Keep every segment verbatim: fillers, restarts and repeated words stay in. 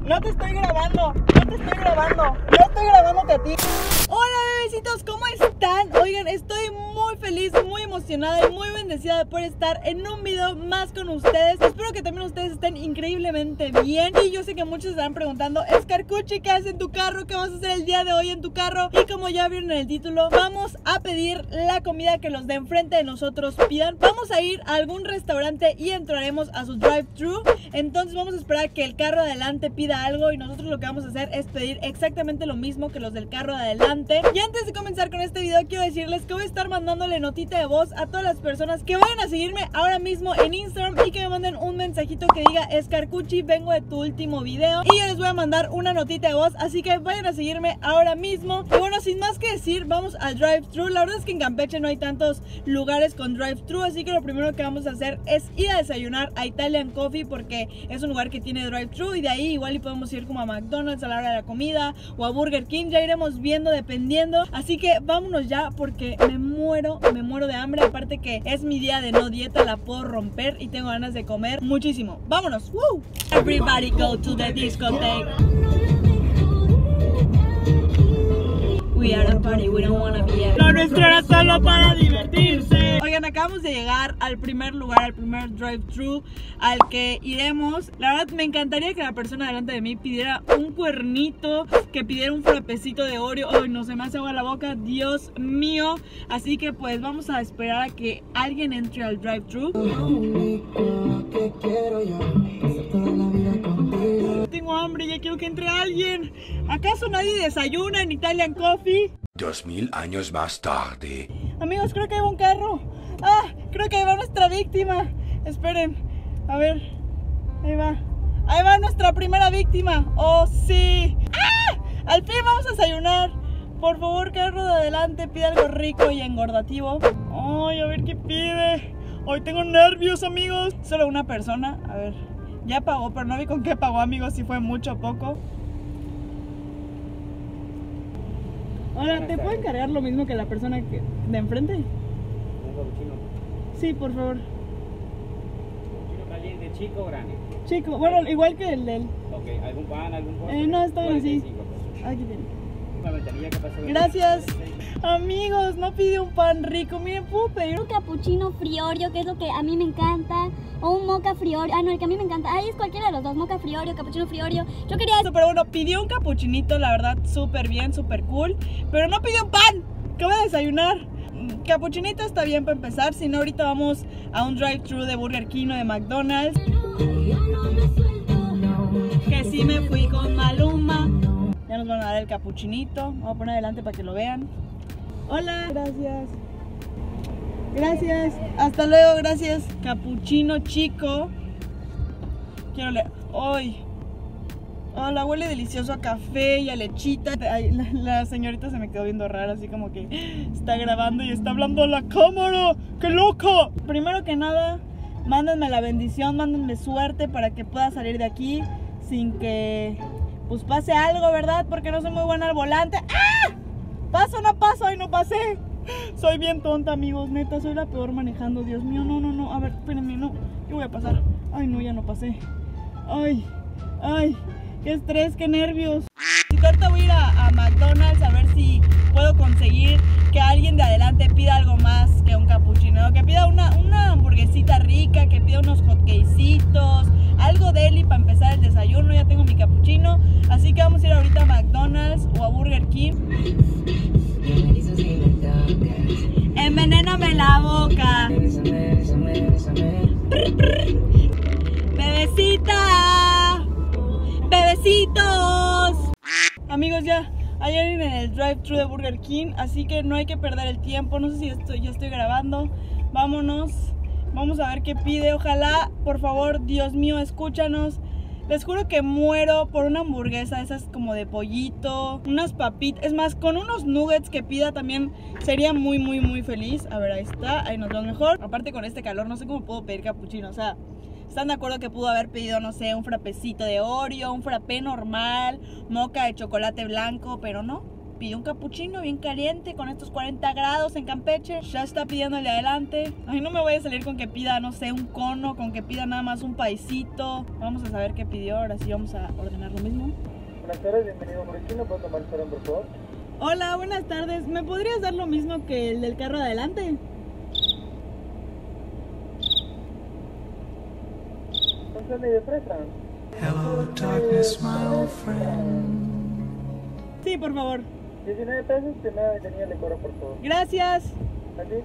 No te estoy grabando, no te estoy grabando, no estoy grabándote a ti. Hola bebecitos, ¿cómo están? Oigan, estoy muy feliz, muy emocionada y muy bendecida de poder estar en un video más con ustedes. Espero que también ustedes estén increíblemente bien. Y yo sé que muchos estarán preguntando, Escarcuchi, ¿qué haces en tu carro? ¿Qué vas a hacer el día de hoy en tu carro? Y como ya vieron en el título, vamos a pedir la comida que los de enfrente de nosotros pidan. Vamos a ir a algún restaurante y entraremos a su drive-thru. Entonces vamos a esperar que el carro de adelante pida algo y nosotros lo que vamos a hacer es pedir exactamente lo mismo que los del carro de adelante. Y antes de comenzar con este video, quiero decirles que voy a estar mandándole notita de voz a todas las personas que vayan a seguirme ahora mismo en Instagram y que me manden un mensajito que diga, Escarcuchi, vengo de tu último video, y yo les voy a mandar una notita de voz, así que vayan a seguirme ahora mismo. Y bueno, sin más que decir, vamos al drive-thru. La verdad es que en Campeche no hay tantos lugares con drive-thru, así que lo primero que vamos a hacer es ir a desayunar a Italian Coffee, porque es un lugar que tiene drive-thru, y de ahí igual y podemos ir como a McDonald's a la hora de la comida o a Burger King, ya iremos viendo dependiendo. Así que vámonos ya porque me muero, me muero de hambre. Aparte que es mi día de no dieta, la puedo romper y tengo ganas de comer muchísimo. Vámonos. ¡Woo! Everybody go to the discotheque. We are a party, we don't wanna be at. La nuestra era solo para divertirse. Oigan, acabamos de llegar al primer lugar, al primer drive-thru al que iremos. La verdad me encantaría que la persona delante de mí pidiera un cuernito, que pidiera un frapecito de Oreo. Ay, no, se me hace agua la boca, Dios mío. Así que pues vamos a esperar a que alguien entre al drive-thru. Tengo hambre, ya quiero que entre alguien. ¿Acaso nadie desayuna en Italian Coffee? Dos mil años más tarde. Amigos, creo que hay un carro. Ah, creo que ahí va nuestra víctima. Esperen, a ver. Ahí va. Ahí va nuestra primera víctima. Oh, sí. ¡Ah! Al fin vamos a desayunar. Por favor, carro de adelante, pide algo rico y engordativo. Ay, a ver qué pide. Hoy tengo nervios, amigos. Solo una persona. A ver. Ya pagó, pero no vi con qué pagó, amigos. Si fue mucho o poco. Hola, ¿te puedo encargar lo mismo que la persona que de enfrente? ¿Un cappuccino? Sí, por favor. ¿Cappuccino caliente, chico o grande? Chico, bueno, igual que el de él. Ok, ¿algún pan, algún postre? Eh, no, está bien así. cuarenta y cinco pesos. Aquí tiene. Una ventanilla que pasa de- Gracias. Amigos, no pide un pan rico. Miren, puedo pedir Un cappuccino friorio, que es lo que a mí me encanta, o un mocha friorio. Ah, no, el que a mí me encanta. Ay, es cualquiera de los dos, mocha friorio, cappuccino friorio. Yo quería esto, pero bueno, pidió un capuchinito, la verdad, súper bien, súper cool. Pero no pidió un pan. ¿Qué voy a desayunar? Capuchinito está bien para empezar. Si no, ahorita vamos a un drive-thru de Burger King o de McDonald's. Que sí me fui con Maluma. Ya nos van a dar el capuchinito. Vamos a poner adelante para que lo vean. Hola. Gracias. Gracias. Hasta luego, gracias. Capuchino chico. Quiero leer. ¡Ay! Hola, huele delicioso a café y a lechita. Ay, la, la señorita se me quedó viendo rara, así como que está grabando y está hablando a la cámara. ¡Qué loco! Primero que nada, mándenme la bendición, mándenme suerte para que pueda salir de aquí sin que pues pase algo, ¿verdad? Porque no soy muy buena al volante. ¡Ah! ¿Paso o no paso? ¡Ay, no pasé! Soy bien tonta, amigos, neta, soy la peor manejando. Dios mío, no, no, no. A ver, espérenme, no. Yo voy a pasar. Ay, no, ya no pasé. Ay, ay, qué estrés, qué nervios. Si ahorita voy a ir a, a McDonald's a ver si puedo conseguir que alguien de adelante pida algo más que un cappuccino. Que pida una, una hamburguesita rica, que pida unos hotcakecitos, algo deli para empezar el desayuno. Ya tengo mi cappuccino, así que vamos a ir ahorita a McDonald's o a Burger King. Envenéname la boca. Prr, prr. Bebecita. Bebecitos. Amigos, ya hay alguien en el drive-thru de Burger King, así que no hay que perder el tiempo. No sé si estoy, ya estoy grabando. Vámonos. Vamos a ver qué pide. Ojalá, por favor, Dios mío, escúchanos. Les juro que muero por una hamburguesa, esas como de pollito, unas papitas, es más, con unos nuggets que pida también sería muy, muy, muy feliz. A ver, ahí está, ahí nos vemos mejor. Aparte con este calor no sé cómo puedo pedir capuchino, o sea, ¿están de acuerdo que pudo haber pedido, no sé, un frapecito de Oreo, un frappé normal, moca de chocolate blanco? Pero no, pidió un capuchino bien caliente con estos cuarenta grados en Campeche. Ya está pidiéndole adelante. Ay, no me voy a salir con que pida, no sé, un cono, con que pida nada más un paisito. Vamos a saber qué pidió, ahora sí vamos a ordenar lo mismo. Buenas tardes, bienvenido a Morochino, ¿puedo tomar su nombre, por favor? Hola, buenas tardes. ¿Me podrías dar lo mismo que el del carro adelante? ¿Un sundae de fresa? Hello, darkness, my old friend. Sí, por favor. diecinueve pesos, primera ventanilla le cobro, por favor. Gracias. ¿Así?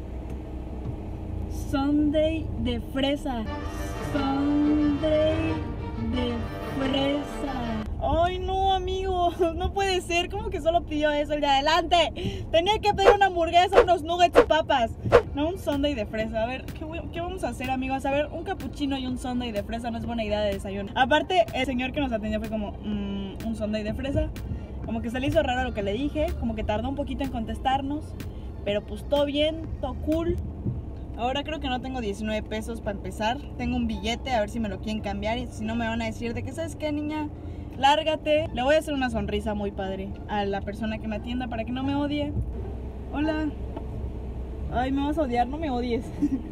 Sundae de fresa. Sundae de fresa. Ay, no, amigo. No puede ser. ¿Cómo que solo pidió eso el de adelante? Tenía que pedir una hamburguesa, unos nuggets y papas. No, un sundae de fresa. A ver, ¿qué, qué vamos a hacer, amigos? A ver, un cappuccino y un sundae de fresa no es buena idea de desayuno. Aparte, el señor que nos atendió fue como, mmm, un sundae de fresa. Como que se le hizo raro lo que le dije. Como que tardó un poquito en contestarnos. Pero pues todo bien, todo cool. Ahora creo que no tengo diecinueve pesos para empezar. Tengo un billete, a ver si me lo quieren cambiar. Y si no me van a decir de que, ¿sabes qué, niña? Lárgate. Le voy a hacer una sonrisa muy padre a la persona que me atienda para que no me odie. Hola. Ay, me vas a odiar, no me odies.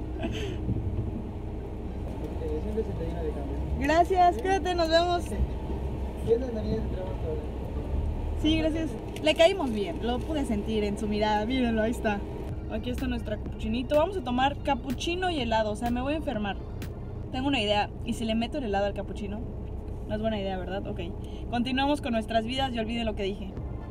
Gracias, cuídate, nos vemos. Sí, gracias. Le caímos bien, lo pude sentir en su mirada. Mírenlo, ahí está. Aquí está nuestro capuchinito. Vamos a tomar capuchino y helado, o sea, me voy a enfermar. Tengo una idea. ¿Y si le meto el helado al capuchino? No es buena idea, ¿verdad? Ok. Continuamos con nuestras vidas y olviden lo que dije.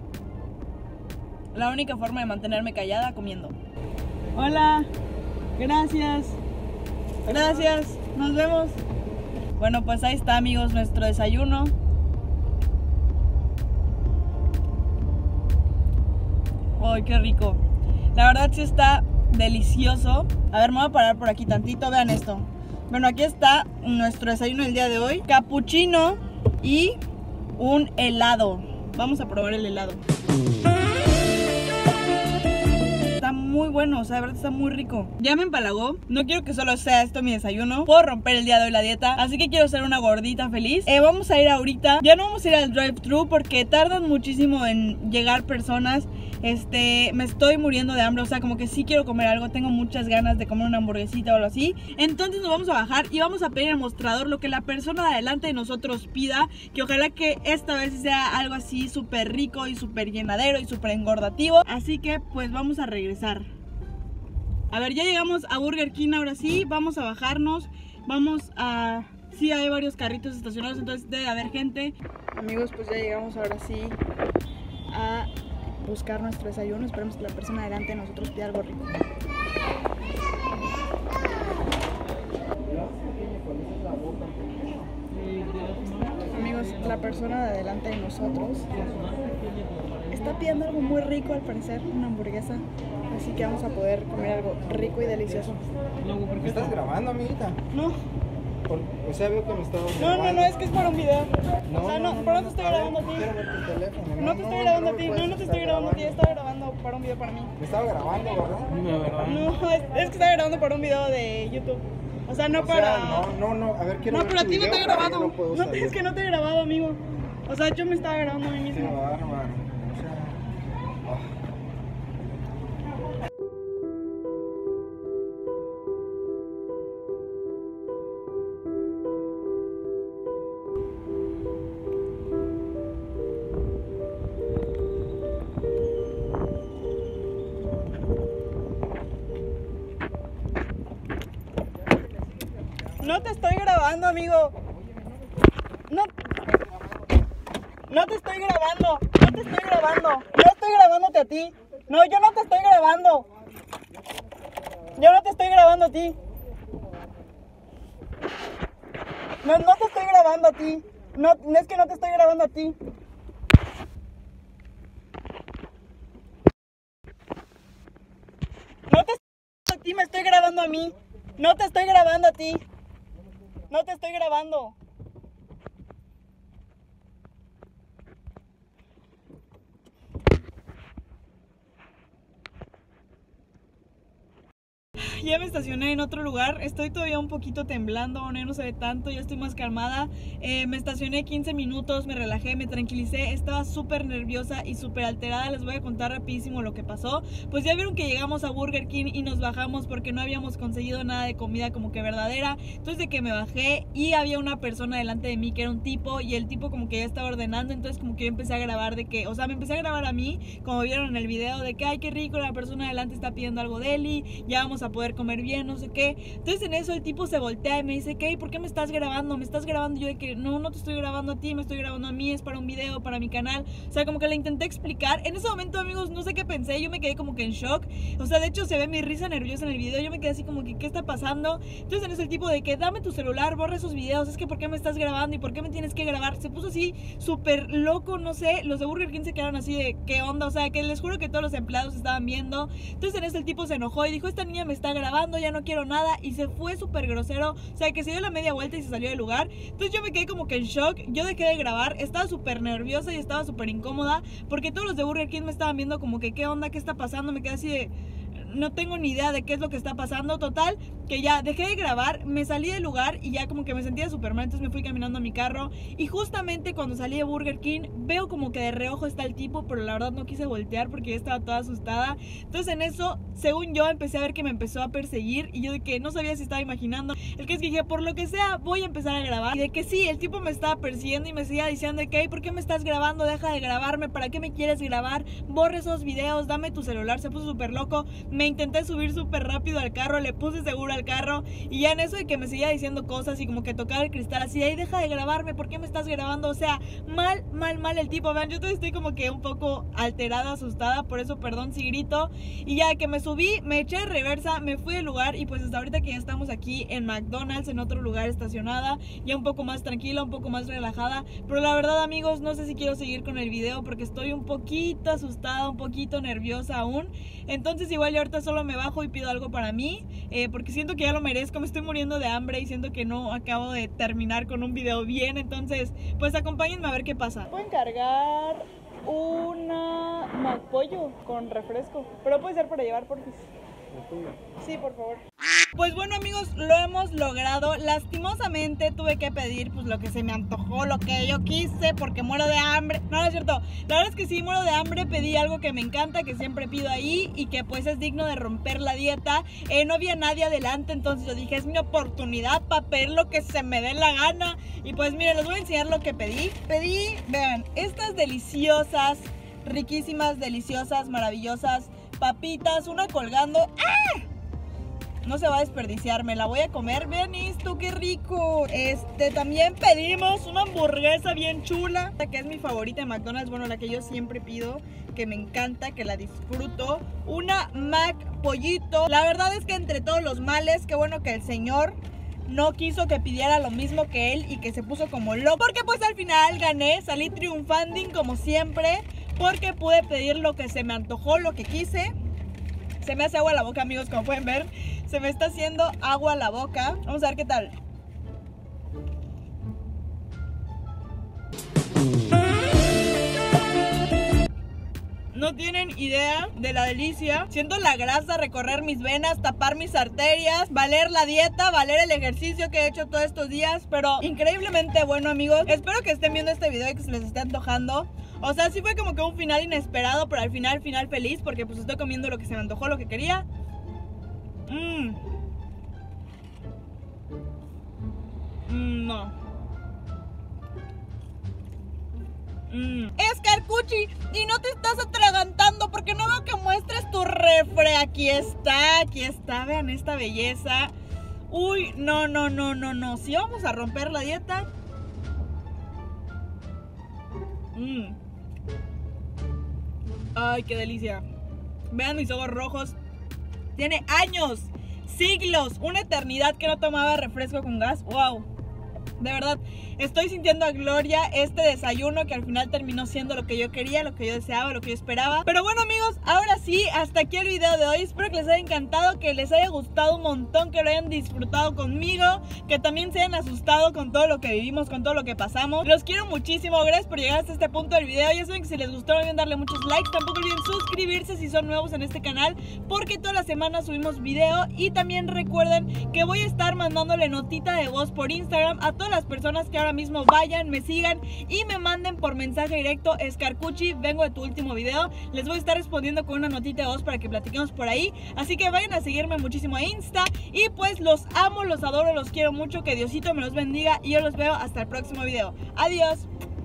La única forma de mantenerme callada, comiendo. Hola. Gracias. Gracias. Nos vemos. Bueno, pues ahí está, amigos, nuestro desayuno. ¡Ay, qué rico! La verdad sí está delicioso. A ver, me voy a parar por aquí tantito. Vean esto. Bueno, aquí está nuestro desayuno del día de hoy. Capuchino y un helado. Vamos a probar el helado. Está muy bueno, o sea, de verdad está muy rico. Ya me empalagó. No quiero que solo sea esto mi desayuno. Puedo romper el día de hoy la dieta, así que quiero ser una gordita feliz. eh, Vamos a ir ahorita. Ya no vamos a ir al drive-thru porque tardan muchísimo en llegar personas. Este, me estoy muriendo de hambre, o sea, como que sí quiero comer algo. Tengo muchas ganas de comer una hamburguesita o algo así. Entonces nos vamos a bajar y vamos a pedir al mostrador lo que la persona de adelante de nosotros pida. Que ojalá que esta vez sea algo así súper rico y súper llenadero y súper engordativo. Así que pues vamos a regresar. A ver, ya llegamos a Burger King, ahora sí. Vamos a bajarnos. Vamos a... Sí, hay varios carritos estacionados, entonces debe haber gente. Amigos, pues ya llegamos ahora sí a buscar nuestro desayuno. Esperemos que la persona delante de nosotros pida algo rico. Amigos, la persona de delante de nosotros está pidiendo algo muy rico, al parecer, una hamburguesa. Así que vamos a poder comer algo rico y delicioso. ¿Me estás grabando, amiguita? No, Por, o sea, veo que me estabas no, grabando. no, no, es que es para un video. No, O sea, no, no, pero no no, te estoy a ver, grabando a ti. quiero ver tu teléfono. No te estoy grabando a ti, puedes no, no te estar estoy grabando a ti, estaba grabando para un video para mí. Me estaba grabando, ¿verdad? No, es, es que estaba grabando para un video de YouTube. O sea, no O sea, para... no, no, no, a ver, quiero No, ver pero a tu ti no video te he porque grabado. yo No, puedo No, salir. es que no te he grabado, amigo. O sea, yo me estaba grabando a mí Qué mismo. bárbaro. O sea, ah. No te estoy grabando, amigo. No, no te estoy grabando. No te estoy grabando. No estoy grabándote a ti. No, yo no te estoy grabando. Yo no te estoy grabando a ti. No, no te estoy grabando a ti. No, no es que no te estoy grabando a ti. No te estoy grabando a ti, me estoy grabando a mí. No te estoy grabando a ti. No te estoy grabando. Ya me estacioné en otro lugar. Estoy todavía un poquito temblando, aún no se ve tanto, ya estoy más calmada. eh, Me estacioné quince minutos, me relajé, me tranquilicé. Estaba súper nerviosa y súper alterada. Les voy a contar rapidísimo lo que pasó. Pues ya vieron que llegamos a Burger King y nos bajamos porque no habíamos conseguido nada de comida como que verdadera. Entonces de que me bajé y había una persona delante de mí que era un tipo, y el tipo como que ya estaba ordenando. Entonces como que yo empecé a grabar de que, o sea, me empecé a grabar a mí, como vieron en el video, de que ay, qué rico, la persona delante está pidiendo algo deli, ya vamos a poder comer bien, no sé qué. Entonces en eso el tipo se voltea y me dice, ¿qué? ¿Por qué me estás grabando? ¿Me estás grabando? Y yo de que no, no te estoy grabando a ti, me estoy grabando a mí, es para un video, para mi canal. O sea, como que le intenté explicar. En ese momento, amigos, no sé qué pensé, yo me quedé como que en shock. O sea, de hecho se ve mi risa nerviosa en el video, yo me quedé así como que, ¿qué está pasando? Entonces en eso el tipo de que, dame tu celular, borra esos videos, es que ¿por qué me estás grabando? ¿Y por qué me tienes que grabar? Se puso así súper loco, no sé. Los de Burger King se quedaron así de, ¿qué onda? O sea, que les juro que todos los empleados estaban viendo. Entonces en eso el tipo se enojó y dijo, esta niña me está grabando, ya no quiero nada, y se fue súper grosero. O sea, que se dio la media vuelta y se salió del lugar. Entonces yo me quedé como que en shock, yo dejé de grabar, estaba súper nerviosa y estaba súper incómoda porque todos los de Burger King me estaban viendo como que, ¿qué onda? ¿Qué está pasando? Me quedé así de, no tengo ni idea de qué es lo que está pasando. Total, que ya dejé de grabar, me salí del lugar y ya como que me sentía súper mal. Entonces me fui caminando a mi carro y justamente cuando salí de Burger King veo como que de reojo está el tipo, pero la verdad no quise voltear porque ya estaba toda asustada. Entonces en eso, según yo, empecé a ver que me empezó a perseguir y yo de que no sabía si estaba imaginando. El que es que dije, por lo que sea, voy a empezar a grabar. Y de que sí, el tipo me estaba persiguiendo y me seguía diciendo de que, hey, ¿por qué me estás grabando? Deja de grabarme, ¿para qué me quieres grabar? Borra esos videos, dame tu celular. Se puso súper loco. Me intenté subir súper rápido al carro, le puse seguro al carro y ya en eso de que me seguía diciendo cosas y como que tocaba el cristal así, ahí deja de grabarme, ¿por qué me estás grabando? O sea, mal, mal, mal el tipo. Vean, yo todavía estoy como que un poco alterada, asustada, por eso perdón si grito. Y ya que me subí, me eché de reversa, me fui del lugar y pues hasta ahorita que ya estamos aquí en McDonald's, en otro lugar estacionada, ya un poco más tranquila, un poco más relajada. Pero la verdad, amigos, no sé si quiero seguir con el video porque estoy un poquito asustada, un poquito nerviosa aún. Entonces igual yo ahorita solo me bajo y pido algo para mí, eh, porque siento que ya lo merezco, me estoy muriendo de hambre y siento que no acabo de terminar con un video bien. Entonces pues acompáñenme a ver qué pasa. Voy a encargar una McPollo con refresco, pero puede ser para llevar, por favor. Sí, por favor. Pues bueno, amigos, lo hemos logrado. Lastimosamente tuve que pedir pues lo que se me antojó, lo que yo quise, porque muero de hambre. No, no es cierto. La verdad es que sí, muero de hambre. Pedí algo que me encanta, que siempre pido ahí y que pues es digno de romper la dieta. eh, No había nadie adelante, entonces yo dije, es mi oportunidad para pedir lo que se me dé la gana. Y pues miren, les voy a enseñar lo que pedí. Pedí, vean, estas deliciosas, riquísimas, deliciosas, maravillosas papitas, una colgando. ¡Ah! No se va a desperdiciar, me la voy a comer. Vean esto, qué rico. Este, también pedimos una hamburguesa bien chula, que es mi favorita de McDonald's, bueno, la que yo siempre pido, que me encanta, que la disfruto. Una Mac Pollito. La verdad es que entre todos los males, qué bueno que el señor no quiso que pidiera lo mismo que él y que se puso como loco, porque pues al final gané, salí triunfando como siempre, porque pude pedir lo que se me antojó, lo que quise. Se me hace agua la boca, amigos, como pueden ver. Se me está haciendo agua la boca. Vamos a ver qué tal. No tienen idea de la delicia. Siento la grasa recorrer mis venas, tapar mis arterias, valer la dieta, valer el ejercicio que he hecho todos estos días. Pero increíblemente bueno, amigos. Espero que estén viendo este video y que se les esté antojando. O sea, sí fue como que un final inesperado, pero al final, final feliz, porque pues estoy comiendo lo que se me antojó, lo que quería. Mmm. Mm, no. Mm. Es Carcuchi y no te estás atragantando porque no veo que muestres tu refre. Aquí está, aquí está, vean esta belleza. Uy, no, no, no, no, no. Si vamos a romper la dieta. Mmm. Ay, qué delicia. Vean mis ojos rojos. Tiene años, siglos, una eternidad que no tomaba refresco con gas. Wow. De verdad, estoy sintiendo a Gloria este desayuno que al final terminó siendo lo que yo quería, lo que yo deseaba, lo que yo esperaba. Pero bueno amigos, ahora sí, hasta aquí el video de hoy. Espero que les haya encantado, que les haya gustado un montón, que lo hayan disfrutado conmigo, que también se hayan asustado con todo lo que vivimos, con todo lo que pasamos. Los quiero muchísimo, gracias por llegar hasta este punto del video. Ya saben que si les gustó no olviden darle muchos likes. Tampoco olviden suscribirse si son nuevos en este canal, porque todas las semanas subimos video. Y también recuerden que voy a estar mandándole notita de voz por Instagram a todas las personas que ahora mismo vayan, me sigan y me manden por mensaje directo: Escarcuchi, vengo de tu último video. Les voy a estar respondiendo con una notita de voz para que platiquemos por ahí. Así que vayan a seguirme muchísimo a Insta. Y pues los amo, los adoro, los quiero mucho. Que Diosito me los bendiga y yo los veo hasta el próximo video. Adiós.